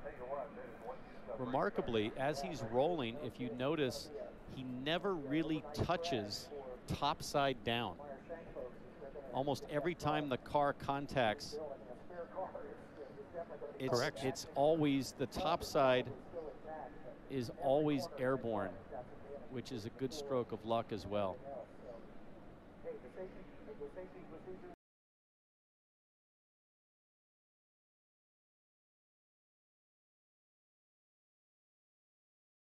Remarkably, as he's rolling, if you notice, he never really touches topside down. Almost every time the car contacts, it's always the top side is always airborne, which is a good stroke of luck as well.